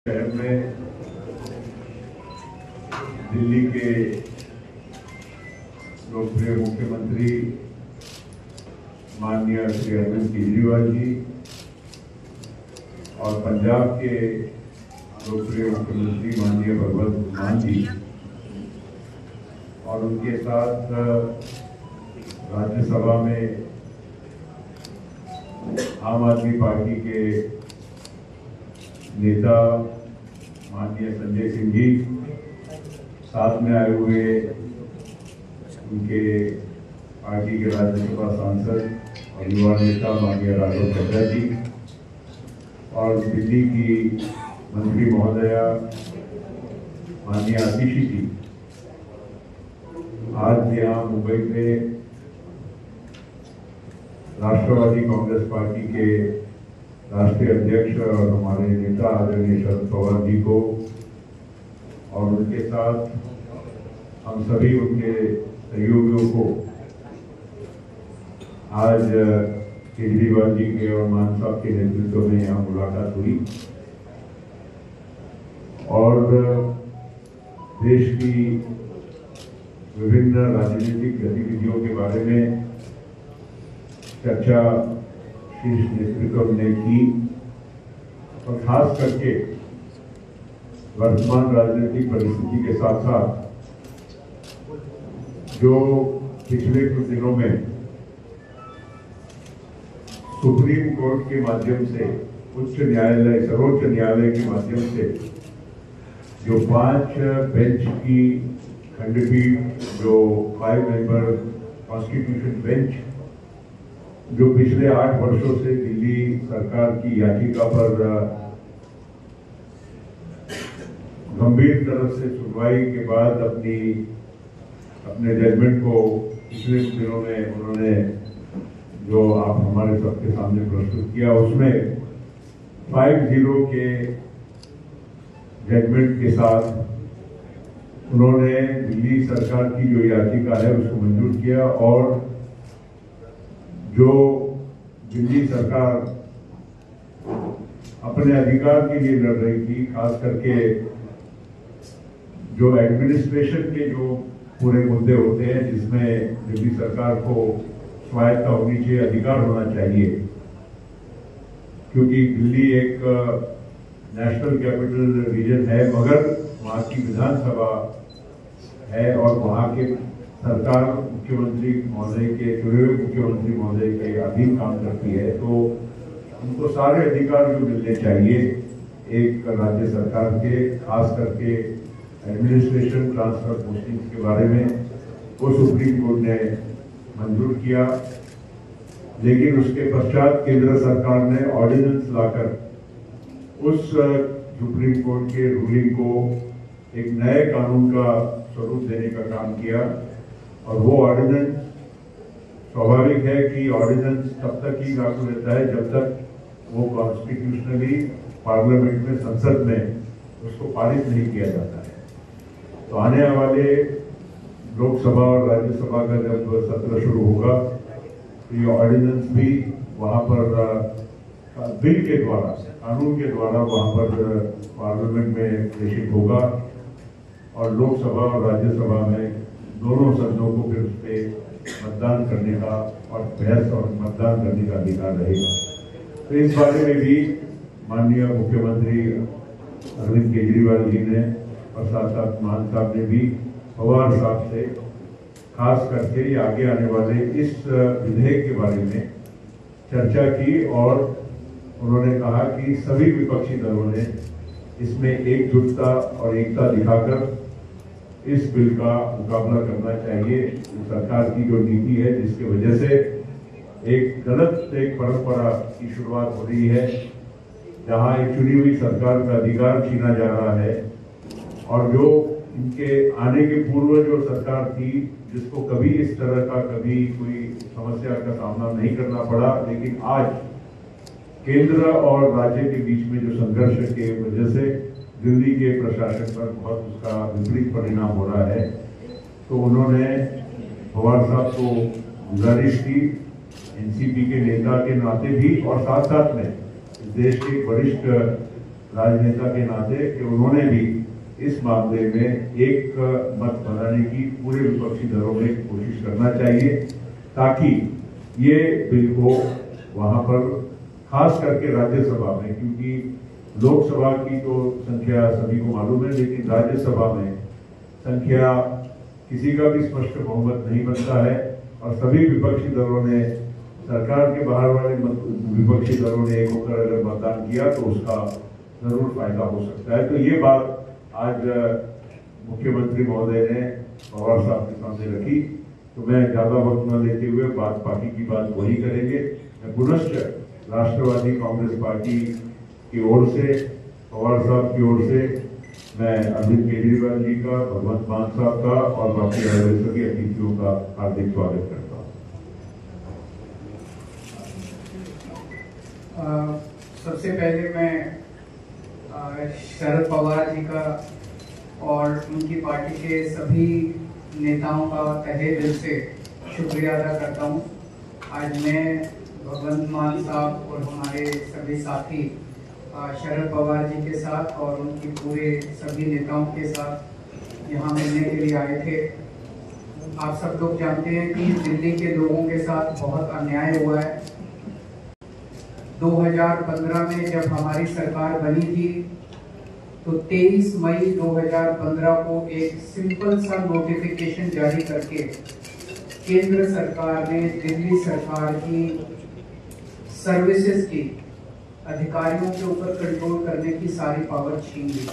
शहर में दिल्ली के लोकप्रिय मुख्यमंत्री माननीय श्री अरविंद केजरीवाल जी और पंजाब के लोकप्रिय मुख्यमंत्री माननीय भगवंत मान जी और उनके साथ राज्यसभा में आम आदमी पार्टी के नेता माननीय संजय सिंह जी, साथ में आए हुए उनके पार्टी के राज्यसभा सांसद और युवा नेता माननीय राघव चड्ढा जी और दिल्ली की मंत्री महोदया माननीय आतिशी जी आज यहाँ मुंबई में राष्ट्रवादी कांग्रेस पार्टी के राष्ट्रीय अध्यक्ष और हमारे नेता आदरणीय शरद पवार जी को और उनके साथ हम सभी उनके सहयोगियों को आज केजरीवाल जी के और मान साहब के नेतृत्व में यहाँ मुलाकात हुई और देश की विभिन्न राजनीतिक गतिविधियों के बारे में चर्चा शीर्ष नेतृत्व ने की और खास करके वर्तमान राजनीतिक परिस्थिति के साथ साथ जो पिछले कुछ दिनों में सुप्रीम कोर्ट के माध्यम से उच्च न्यायालय सर्वोच्च न्यायालय के माध्यम से जो 5 बेंच की खंडपीठ जो 5 मेंबर कॉन्स्टिट्यूशन बेंच जो पिछले 8 वर्षों से दिल्ली सरकार की याचिका पर गंभीर तरह से सुनवाई के बाद अपने जजमेंट को पिछले दिनों में उन्होंने जो आप हमारे सबके सामने प्रस्तुत किया उसमें 5-0 के जजमेंट के साथ उन्होंने दिल्ली सरकार की जो याचिका है उसको मंजूर किया और जो दिल्ली सरकार अपने अधिकार के लिए लड़ रही थी, खास करके जो एडमिनिस्ट्रेशन के जो पूरे मुद्दे होते हैं जिसमें दिल्ली सरकार को स्वायत्ता होनी चाहिए, अधिकार होना चाहिए, क्योंकि दिल्ली एक नेशनल कैपिटल रीजन है मगर वहाँ की विधानसभा है और वहाँ के सरकार मुख्यमंत्री महोदय के चुने हुए मुख्यमंत्री महोदय के अधीन काम करती है, तो उनको सारे अधिकार जो मिलने चाहिए एक राज्य सरकार के, खास करके एडमिनिस्ट्रेशन ट्रांसफर पोस्टिंग के बारे में वो सुप्रीम कोर्ट ने मंजूर किया। लेकिन उसके पश्चात केंद्र सरकार ने ऑर्डिनेंस लाकर उस सुप्रीम कोर्ट के रूलिंग को एक नए कानून का स्वरूप देने का काम किया और वो ऑर्डिनेंस स्वाभाविक है कि ऑर्डिनेंस तब तक ही लागू रहता है जब तक वो कॉन्स्टिट्यूशनली पार्लियामेंट में संसद में उसको पारित नहीं किया जाता है। तो आने वाले लोकसभा और राज्यसभा का जब सत्र शुरू होगा तो ये ऑर्डिनेंस भी वहाँ पर बिल के द्वारा, कानून के द्वारा वहाँ पर पार्लियामेंट में प्रेषित होगा और लोकसभा और राज्यसभा में दोनों सदनों को फिर उस पर मतदान करने का और बहस और मतदान करने का अधिकार रहेगा। तो इस बारे में भी माननीय मुख्यमंत्री अरविंद केजरीवाल जी ने और साथ साथ मान साहब ने भी पवार साहब से खास करके आगे आने वाले इस विधेयक के बारे में चर्चा की और उन्होंने कहा कि सभी विपक्षी दलों ने इसमें एकजुटता और एकता दिखाकर इस बिल का मुकाबला करना चाहिए। सरकार की जो नीति है जिसकी वजह से एक गलत एक परंपरा की शुरुआत हो रही है जहां एक चुनी हुई सरकार का अधिकार छीना जा रहा है और जो इनके आने के पूर्व जो सरकार थी जिसको कभी इस तरह का कभी कोई समस्या का सामना नहीं करना पड़ा, लेकिन आज केंद्र और राज्य के बीच में जो संघर्ष के वजह से दिल्ली के प्रशासन पर बहुत उसका विपरीत परिणाम हो रहा है, तो उन्होंने पवार साहब को गुजारिश की एनसीपी के नेता के नाते भी और साथ साथ में देश के वरिष्ठ राजनेता के नाते कि उन्होंने भी इस मामले में एक मत बनाने की पूरे विपक्षी दलों में कोशिश करना चाहिए, ताकि ये बिल को वहां पर खास करके राज्यसभा में, क्योंकि लोकसभा की तो संख्या सभी को मालूम है, लेकिन राज्यसभा में संख्या किसी का भी स्पष्ट बहुमत नहीं बनता है और सभी विपक्षी दलों ने, सरकार के बाहर वाले विपक्षी दलों ने एक होकर अगर मतदान किया तो उसका जरूर फायदा हो सकता है। तो ये बात आज मुख्यमंत्री महोदय ने पवार साहब के सामने रखी, तो मैं ज्यादा वक्त न लेते हुए बाकी की बात वही करेंगे। मैं पुनश्च राष्ट्रवादी कांग्रेस पार्टी की ओर से, पवार साहब की ओर से मैं अरविंद केजरीवाल जी का, भगवंत मान साहब का और बाकी सभी अतिथियों का हार्दिक स्वागत करता हूँ। सबसे पहले मैं शरद पवार जी का और उनकी पार्टी के सभी नेताओं का तहे दिल से शुक्रिया अदा करता हूँ। आज मैं भगवंत मान साहब और हमारे सभी साथी शरद पवार जी के साथ और उनकी पूरे सभी नेताओं के साथ यहाँ मिलने के लिए आए थे। आप सब लोग जानते हैं कि दिल्ली के लोगों के साथ बहुत अन्याय हुआ है। 2015 में जब हमारी सरकार बनी थी तो 23 मई 2015 को एक सिंपल सा नोटिफिकेशन जारी करके केंद्र सरकार ने दिल्ली सरकार की सर्विसेज की अधिकारियों के ऊपर कंट्रोल करने की सारी पावर छीन ली।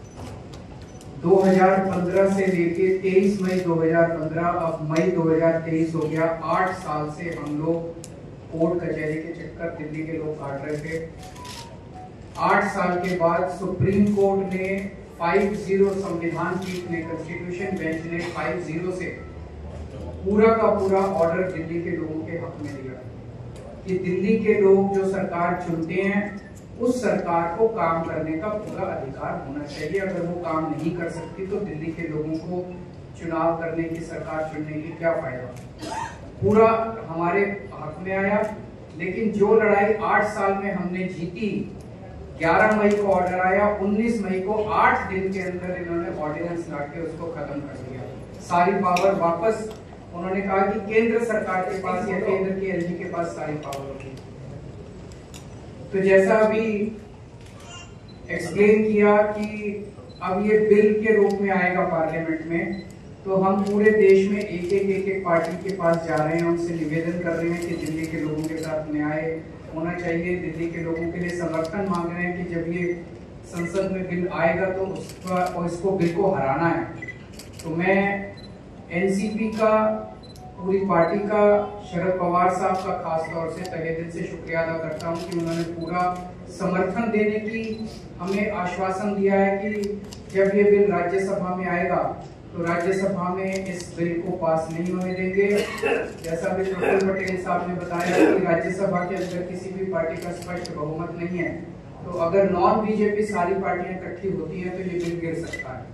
2015 से लेके 23 मई 2015, अब मई 2023 हो गया। 8 साल से हम लोग कोर्ट कचहरी के चक्कर दिल्ली के लोग काट रहे थे। 8 साल के बाद सुप्रीम कोर्ट ने 5-0 संविधान पीठ ने, कॉन्स्टिट्यूशन बेंच ने 5-0 से पूरा का पूरा ऑर्डर दिल्ली के लोगों के हक में दिया कि दिल्ली के लोग जो सरकार चुनते हैं उस सरकार को काम करने का पूरा अधिकार होना चाहिए। अगर वो काम नहीं कर सकती तो दिल्ली के लोगों को चुनाव करने की, सरकार चुनने की क्या फायदा। पूरा हमारे हक में आया। लेकिन जो लड़ाई 8 साल में हमने जीती, 11 मई को ऑर्डर आया, 19 मई को 8 दिन के अंदर इन्होंने ऑर्डिनेंस लाके उसको खत्म कर दिया। सारी पावर वापस, उन्होंने कहा कि केंद्र सरकार के पास या केंद्र के एलजी के पास सारी पावर होगी। तो जैसा अभी एक्सप्लेन किया कि अब ये बिल के रूप में आएगा पार्लियामेंट में, तो हम पूरे देश में एक पार्टी के पास जा रहे हैं, उनसे निवेदन कर रहे हैं कि दिल्ली के लोगों के साथ न्याय होना चाहिए। दिल्ली के लोगों के लिए समर्थन मांग रहे हैं कि जब ये संसद में बिल आएगा तो इसको बिल को हराना है। तो मैं एनसीपी का, पूरी पार्टी का, शरद पवार साहब का खास तौर से तहे दिल से शुक्रिया अदा करता हूं कि उन्होंने पूरा समर्थन देने की हमें आश्वासन दिया है कि जब ये बिल राज्यसभा में आएगा तो राज्यसभा में इस बिल को पास नहीं होने देंगे। जैसा भी प्रफुल्ल पटेल साहब ने बताया कि राज्यसभा के अंदर किसी भी पार्टी का स्पष्ट बहुमत नहीं है, तो अगर नॉन बीजेपी सारी पार्टियां इकट्ठी होती हैं तो ये बिल गिर सकता है।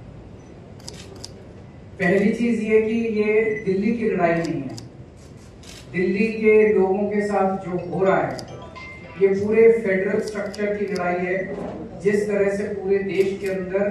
पहली चीज ये कि ये दिल्ली की लड़ाई नहीं है, दिल्ली के लोगों के साथ जो हो रहा है ये पूरे फेडरल स्ट्रक्चर की लड़ाई है। जिस तरह से पूरे देश के अंदर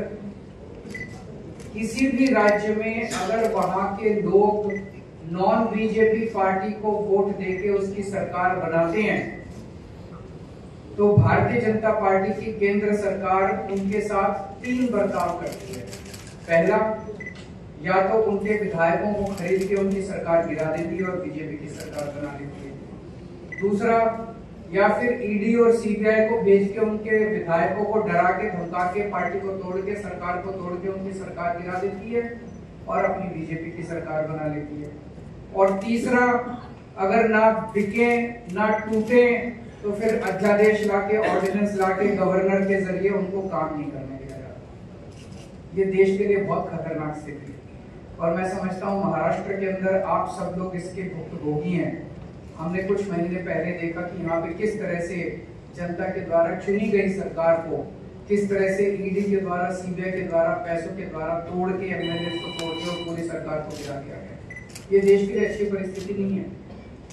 किसी भी राज्य में अगर वहां के लोग नॉन बीजेपी पार्टी को वोट देके उसकी सरकार बनाते हैं तो भारतीय जनता पार्टी की केंद्र सरकार उनके साथ 3 बर्ताव करती है। पहला, या तो उनके विधायकों को खरीद के उनकी सरकार गिरा देती है और बीजेपी की सरकार बना लेती है। दूसरा, या फिर ईडी और सीबीआई को भेज के उनके विधायकों को डरा के, धमका के, पार्टी को तोड़ के, सरकार को तोड़ के उनकी सरकार गिरा देती है और अपनी बीजेपी की सरकार बना लेती है। और तीसरा, अगर ना बिके ना टूटे तो फिर अध्यादेश लाके, ऑर्डिनेंस लाके गवर्नर के जरिए उनको काम नहीं करने दिया जाता। ये देश के लिए बहुत खतरनाक स्थिति है और मैं समझता हूँ महाराष्ट्र के अंदर आप सब लोग इसके भुक्तभोगी हैं। हमने कुछ महीने पहले देखा कि यहाँ पे किस तरह से जनता के द्वारा चुनी गई सरकार को किस तरह से ईडी के द्वारा, सीबीआई के द्वारा, पैसों के द्वारा तोड़ के, एमएलए को तोड़ के और पूरी सरकार को गिरा दिया गया। ये देश के लिए अच्छी परिस्थिति नहीं है।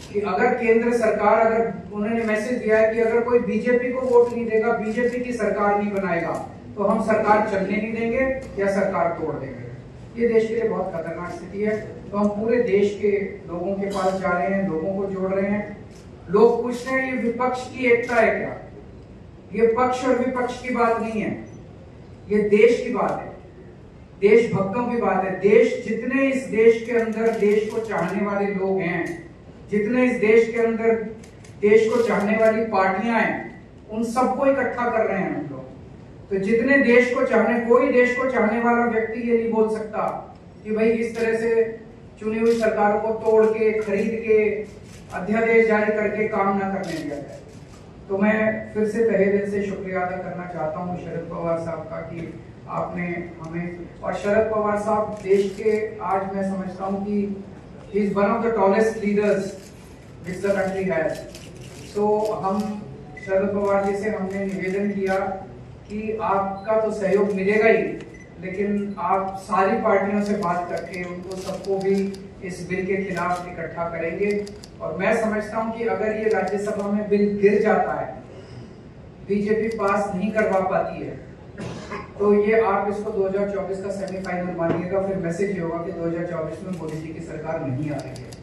कि अगर केंद्र सरकार, अगर उन्होंने मैसेज दिया है कि अगर कोई बीजेपी को वोट नहीं देगा, बीजेपी की सरकार नहीं बनाएगा, तो हम सरकार चलने नहीं देंगे या सरकार तोड़ देंगे। ये देश के लिए बहुत खतरनाक स्थिति है। तो हम पूरे देश के लोगों के पास जा रहे हैं, लोगों को जोड़ रहे हैं। लोग पूछ रहे हैं ये विपक्ष की एकता है क्या? ये पक्ष और विपक्ष की बात नहीं है, ये देश की बात है, देशभक्तों की बात है। देश, जितने इस देश के अंदर देश को चाहने वाले लोग हैं, जितने इस देश के अंदर देश को चाहने वाली पार्टियां हैं, उन सबको इकट्ठा कर रहे हैं हम लोग। तो जितने देश को चाहने, कोई देश को चाहने वाला व्यक्ति ये नहीं बोल सकता कि भाई इस तरह से चुनी हुई सरकारों को तोड़ के, खरीद के, अध्यादेश जारी करके काम ना करने दिया जाए। तो मैं फिर से तहे दिल से शुक्रिया अदा करना चाहता हूँ शरद पवार साहब का कि आपने हमें, और शरद पवार साहब देश के, आज मैं समझता हूँ कि he is one of the tallest leaders which the country has. तो हम शरद पवार जी से हमने निवेदन किया कि आपका तो सहयोग मिलेगा ही, लेकिन आप सारी पार्टियों से बात करके उनको सबको भी इस बिल के खिलाफ इकट्ठा करेंगे। और मैं समझता हूं कि अगर ये राज्यसभा में बिल गिर जाता है, बीजेपी पास नहीं करवा पाती है, तो ये आप इसको 2024 का सेमीफाइनल मानिएगा। फिर मैसेज ये होगा कि 2024 में मोदी जी की सरकार नहीं आ रही है।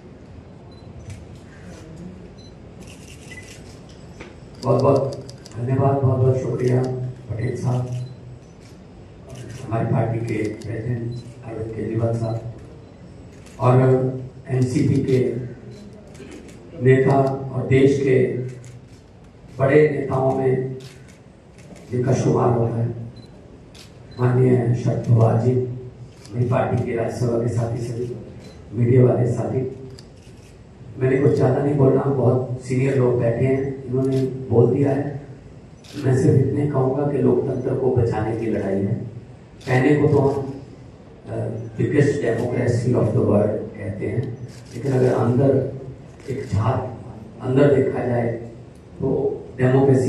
बहुत बहुत धन्यवाद, बहुत बहुत शुक्रिया पटेल साहब, हमारी पार्टी के प्रेसिडेंट अरविंद केजरीवाल साहब और एनसीपी के नेता और देश के बड़े नेताओं में जिनका शुमार होता है माननीय शरद पवार जी, मेरी पार्टी के राज्यसभा के साथी, सभी मीडिया वाले साथी। मैंने कुछ ज़्यादा नहीं बोलना, बहुत सीनियर लोग बैठे हैं, इन्होंने बोल दिया है। मैं सिर्फ इतने कहूँगा कि लोकतंत्र को बचाने की लड़ाई है। कहने को तो हम biggest democracy of the world कहते हैं, लेकिन अगर अंदर एक झांक अंदर देखा जाए तो डेमोक्रेसी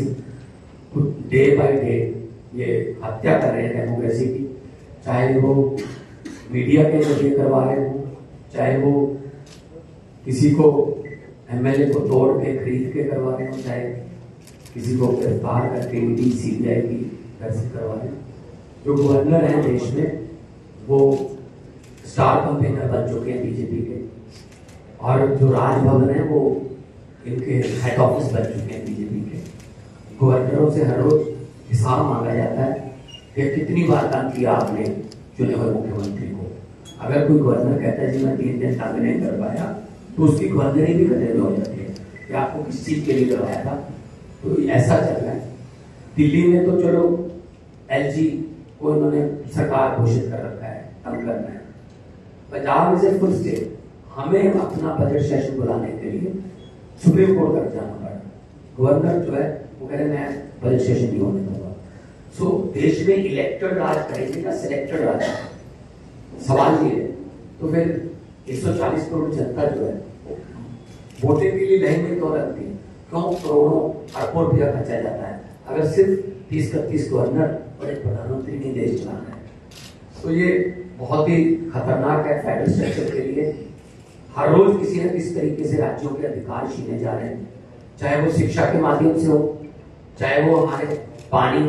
डे बाय डे ये हत्या कर रहे हैं डेमोक्रेसी की। चाहे वो मीडिया के जरिए करवा रहे हो, चाहे वो किसी को एमएलए को तोड़ के खरीद के करवा रहे हो, चाहे किसी को गिरफ्तार करके ईडी सीबीआई की घर से करवा रहे हैं। जो गवर्नर हैं देश में वो स्टार कैंपेनर बन चुके हैं बीजेपी के, और जो राजभवन है वो इनके हेड ऑफिस बन चुके हैं बीजेपी के। गवर्नरों से हर रोज हिसाब मांगा जाता है कि कितनी बार काम किया आपने चुने हुए मुख्यमंत्री को। अगर कोई गवर्नर कहता है जी मैं 3 दिन तक नहीं कर पाया, तो उसकी गवर्नरी भी खतरे में हो जाती है कि आपको किस चीज के लिए करवाया था। तो ऐसा चल रहा है। दिल्ली में तो चलो एलजी को इन्होंने सरकार घोषित कर रखा है, तंग करना है। पंजाब में से फुल स्टेट हमें अपना बजट सेशन बुलाने के लिए सुप्रीम कोर्ट तक जाना पड़ा। गवर्नर जो है वो कह रहे मैं बजट सेशन नहीं होने दूंगा। सो देश में इलेक्टेड राज करेंगे या सिलेक्टेड राज, सवाल ये है। तो फिर 140 करोड़ जनता जो है वोटिंग के लिए लाइन में क्यों लगती है? क्यों करोड़ों अरबों रुपया खर्चा जाता है अगर सिर्फ 30-31 गवर्नर और एक प्रधानमंत्री ने देश चलाना है? तो ये बहुत ही खतरनाक है फेडरल स्ट्रक्चर के लिए। हर रोज किसी न किसी तरीके से राज्यों के अधिकार छीने जा रहे हैं, चाहे वो शिक्षा के माध्यम से हो, चाहे वो हमारे पानी,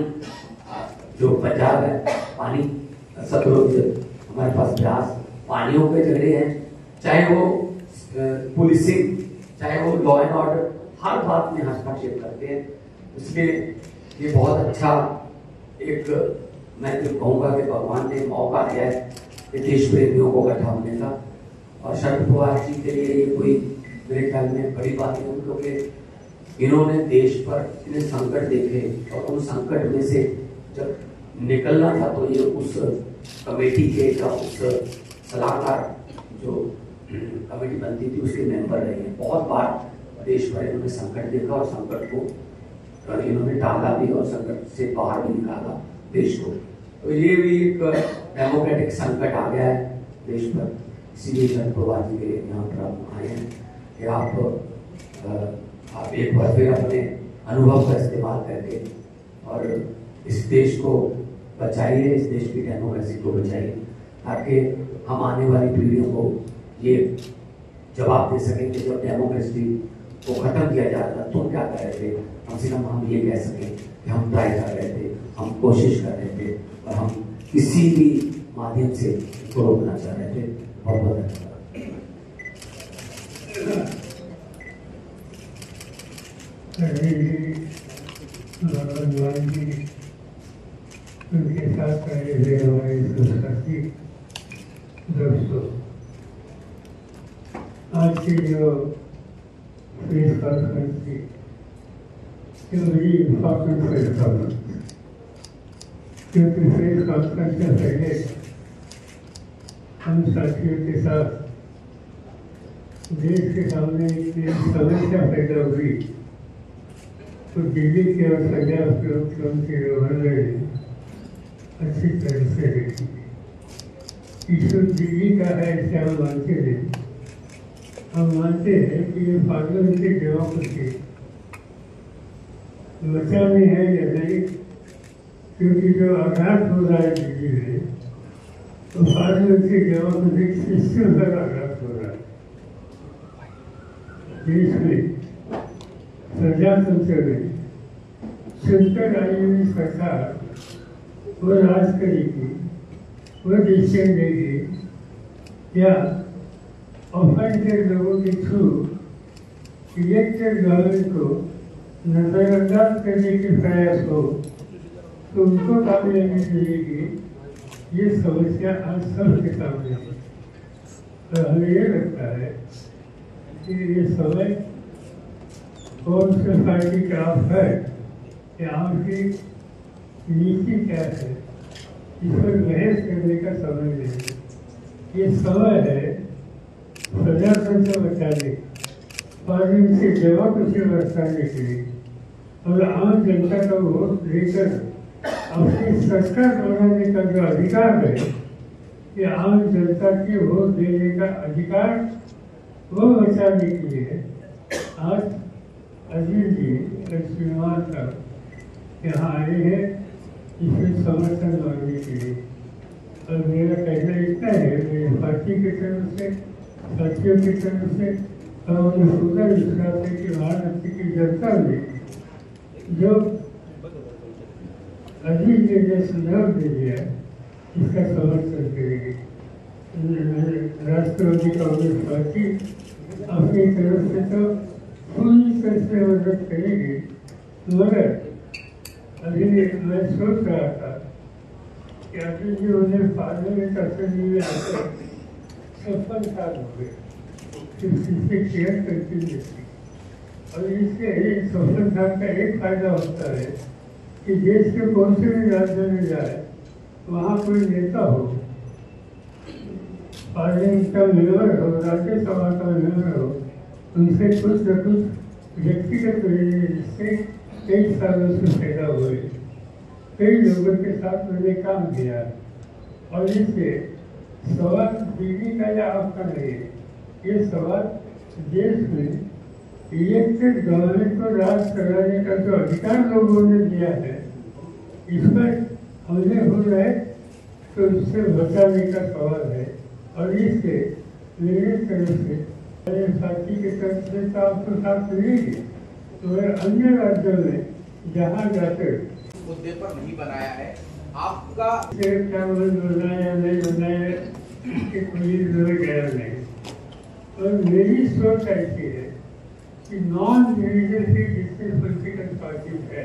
जो पंजाब है पानी, सतलुज हमारे पास ब्यास, पानियों के झगड़े हैं, चाहे वो पुलिसिंग, चाहे वो लॉ एंड ऑर्डर, हर बात में हस्तक्षेप करते हैं। इसलिए ये बहुत अच्छा एक, मैं तो कहूँगा कि भगवान ने मौका दिया है देश प्रेमियों को इकट्ठा होने का। और शरद पवार जी के लिए ये कोई मेरे ख्याल में बड़ी बात नहीं, क्योंकि इन्होंने देश पर इतने संकट देखे और उन संकट में से जब निकलना था तो ये उस कमेटी के या उस सलाहकार जो कमेटी बनती थी उसके मेंबर रहे हैं। बहुत बार देश पर इन्होंने संकट देखा और संकट को इन्होंने टाला भी और संकट से बाहर भी निकाला देश को। तो ये भी एक डेमोक्रेटिक संकट आ गया है देश पर। इसीलिए शरद पवार जी के यहाँ पर आप आए हैं कि आप एक बार फिर अपने अनुभव का इस्तेमाल करके और इस देश को बचाइए, इस देश की डेमोक्रेसी को बचाइए, ताकि हम आने वाली पीढ़ियों को ये जवाब दे सकेंगे। जब डेमोक्रेसी को खत्म किया जा रहा था तो क्या कर रहे थे, कम से कम हम ये कह सकें कि हम ट्राई कर रहे थे, हम कोशिश कर रहे थे और हम किसी भी माध्यम से इसको रोकना चाह रहे थे। बहुत बहुत धन्यवाद। उनके साथ रहे हुए हमारे संस्कृति दोस्तों, आज की जो प्रेस कॉन्फ्रेंस थी, वेरी इम्पोर्टेंट प्रेस कॉन्फ्रेंस, क्योंकि प्रेस कॉन्फ्रेंस से पहले हम साथियों के साथ देश के सामने एक समस्या पैदा हुई तो दिल्ली के और पंजाब के मुख्यमंत्री गवर्नर ने अच्छी तरह से देखी। इशू दिल्ली का है ऐसे हम मानते हैं। हम मानते हैं कि ये पार्लियामेंट्री डेमोक्रेसी बचानी है या नहीं, क्योंकि जो आघात हो रहा है दिल्ली में तो पार्लियामेंट्री डेमोक्रेटिक सिस्टम पर आघात हो रहा है। देश में प्रजातंत्र में चुनकर आई हुई सरकार वो राज करेगी, वो डिसीजन लेगी या ऑफेंडेड लोगों के थ्रू इलेक्टेड गवर्नमेंट को नजरअंदाज करने की प्रयास हो तो उनको कामयाबी मिलेगी। ये समस्या आज सबके सामने है और हमें ये लगता है कि ये समय कौन से पार्टी का आप है या आपकी नीति क्या है, इस पर बहस करने का समय नहीं है। ये समय है प्रजातंत्र बचाने, पार्लियामेंट्री डेमोक्रेसी बचाने के लिए और आम जनता का वोट लेकर अपनी सरकार बनाने का जो अधिकार है, ये आम जनता के वोट देने का अधिकार वो बचाने के लिए आज अजीत जी श्रीमान साहब यहाँ आए हैं इसमें समर्थन मांगने के लिए। और मेरा कहना इतना है, मेरी पार्टी की तरफ से, साथियों की तरफ से और मुझे पूरा विश्वास है कि महाराष्ट्र की जनता ने जो अजीत जी ने सुझाव दे दिया इसका समर्थन करेगी। राष्ट्रवादी कांग्रेस पार्टी अपनी तरफ से तो पूरी तरह से मदद करेगी, मगर अभी मैं सोच रहा था कि अभी जो उन्हें पार्लियामेंट असेंबली में आकर 56 साल हो गए, केयर करती थी और इससे 56 साल का एक फायदा होता है कि देश के कौन से भी राज्य में जाए वहाँ कोई नेता हो, पार्लियामेंट का मेंबर हो, राज्यसभा का मेंबर हो, उनसे कुछ न कुछ व्यक्तिगत जिससे कई सालों से पैदा हुए, कई लोगों के साथ मैंने काम किया और इससे सवाल दीदी का या आपका नहीं है, ये सवाल देश में इलेक्टेड गवर्नमेंट को राज कराने का जो अधिकार लोगों ने दिया है, इस पर हमले हो रहे तो इससे बचाने का सवाल है। और इससे मेरे तरफ से, मेरे साथी के तरफ से तो आपको साथ मिलेगी, तो अन्य राज्यों में जहाँ जाकर मुद्दे पर नहीं बनाया है आपका क्या बनाया नहीं बनाया इसके कोई गया नहीं। और मेरी सोच ऐसी है कि नॉन रिलीजियसली जितने पॉलिटिकल पार्टीज है,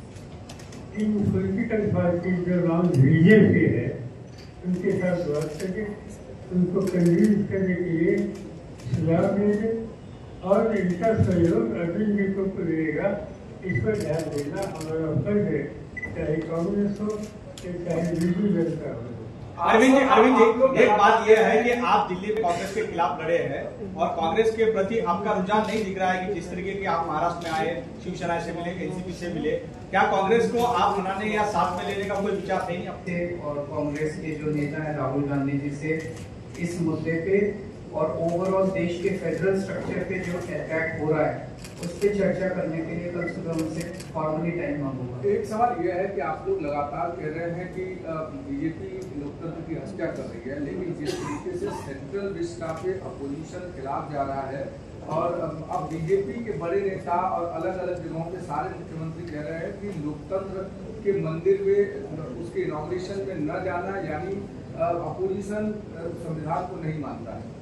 इन पॉलिटिकल पार्टीज जो नॉन रिलीजियसली है उनके साथ बात करके उनको कन्विंस करने के लिए सुझाव देंगे और इनका सहयोग अर्जुन जी को मिलेगा, इस पर ध्यान देना हमारा फर्ज है, चाहे कांग्रेस हो चाहे बीजेपी जनता हो। अरविंद जी, एक बात यह है कि आप दिल्ली में कांग्रेस के खिलाफ लड़े हैं और कांग्रेस के प्रति आपका रुझान नहीं दिख रहा है कि जिस तरीके के आप महाराष्ट्र में आए, शिवसेना से मिले, एनसीपी से मिले, क्या कांग्रेस को आप मनाने या साथ में लेने का कोई विचार नहीं है? और कांग्रेस के जो नेता है राहुल गांधी जी से इस मुद्दे पे और ओवरऑल देश के फेडरल स्ट्रक्चर पे जो अटैक हो रहा है उस पर चर्चा करने के लिए कल सुबह उनसे फॉर्मली टाइम मांगूंगा। एक सवाल यह है कि आप लोग लगातार कह रहे हैं कि बीजेपी लोकतंत्र की हत्या कर रही है, लेकिन जिस तरीके से सेंट्रल विस्टा पे अपोजिशन खिलाफ जा रहा है और अब बीजेपी के बड़े नेता और अलग अलग जगहों पे सारे मुख्यमंत्री कह रहे हैं कि लोकतंत्र के मंदिर में उसके इनॉग्रेशन में न जाना, यानी अपोजिशन संविधान को नहीं मानता है।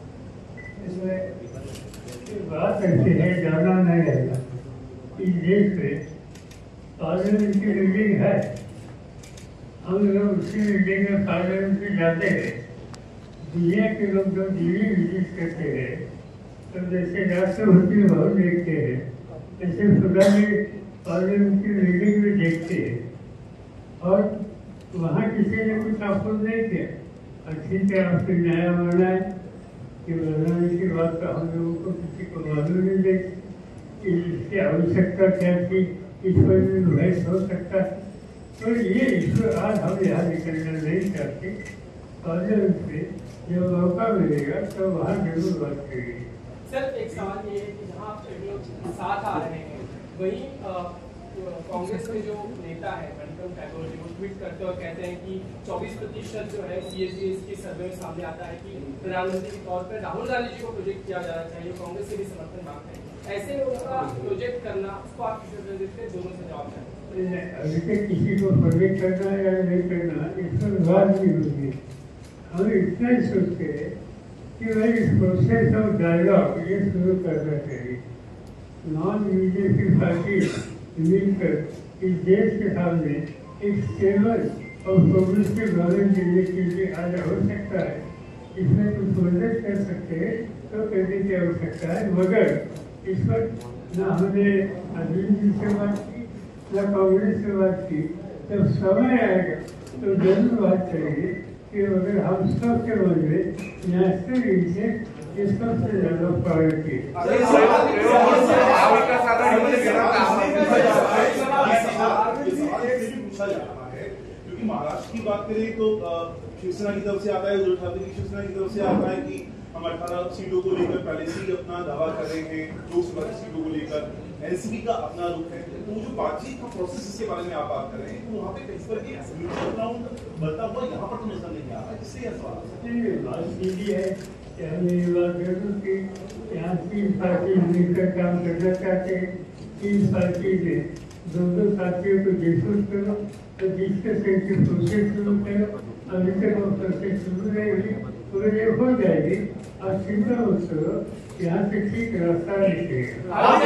इसमें बात ऐसी है, जाना नहीं रहेगा। इस देश में पार्लियामेंट की बिल्डिंग है, हम लोग उसी बिल्डिंग में पार्लियामेंट में जाते हैं। दुनिया के लोग जो दिल्ली विजिट करते हैं, तो जैसे राष्ट्रपति भवन देखते हैं, ऐसे खुदा में पार्लियामेंट की बिल्डिंग में देखते हैं और वहाँ किसी ने कुछ अपोज नहीं किया। अच्छी तरह से न्याय माना है कि बनाने की बात तो हम लोगों को किसी को मालूम नहीं दे, इसकी आवश्यकता क्या थी, इस पर भी बहस हो सकता है। तो ये ईश्वर आज हम यहाँ निकलना नहीं चाहते। पार्लियामेंट में जब मौका मिलेगा तो वहाँ जरूर बात करेंगे। सर, एक सवाल ये है कि जहाँ आप लोग साथ आ रहे हैं, वहीं कांग्रेस के जो नेता है मणिकम टैगोर जी, वो ट्वीट करते और कहते हैं कि 24% जो है CAGS की सर्वे में सामने आता है कि प्रधानमंत्री के तौर पर राहुल गांधी जी को प्रोजेक्ट किया जाना चाहिए। कांग्रेस से भी समर्थन मांगते हैं। ऐसे में उनका प्रोजेक्ट करना, उसको आप किसी देखते हैं, दोनों से जवाब दें। अभी तक किसी को प्रोजेक्ट करना है या नहीं करना, इस पर बात नहीं होगी। हम इतना ही सोचते हैं कि भाई इस प्रोसेस ऑफ डायलॉग ये शुरू करना चाहिए। नॉन बीजेपी पार्टी मिलकर इस देश के सामने एक स्टेबल और प्रोग्रेसिव गवर्नमेंट देने के लिए आज हो सकता है। इसमें कुछ मदद कर सकते हैं तो करने की आवश्यकता है, मगर इस पर न हमने अरविंद जी से बात की न कांग्रेस से बात की। जब समय आएगा तो जरूर बात करेंगे कि अगर हम सबके मन में नेशनल इंटरेस्ट ये सबसे ज्यादा प्रायोरिटी है। क्योंकि महाराष्ट्र की बात करें तो शिवसेना की तरफ से आता है, उद्धव ठाकरे की शिवसेना की तरफ से आता है कि हम 18 सीटों को लेकर पहले से ही अपना दावा कर रहे हैं, लोकसभा की सीटों को लेकर एनसीपी का अपना रुख है। तो जो बातचीत का प्रोसेस इसके बारे में आप बात कर रहे हैं, तो वहाँ पे कहीं पर म्यूचुअल ग्राउंड बनता हुआ यहाँ पर तो नजर नहीं आ रहा है। इससे यह सवाल बात सीधी है कि हमने ये बात जरूर की, यहाँ 3 पार्टी मिलकर काम करना चाहते हैं। 3 पार्टी ने दो साथियों को डिस्कस करो, तो डिस्कशन की प्रोसेस शुरू करो। अभी तक वो प्रोसेस शुरू नहीं हुई, तो ये हो जाएगी। और चिंता मत करो, यहाँ से ठीक रास्ता निकलेगा।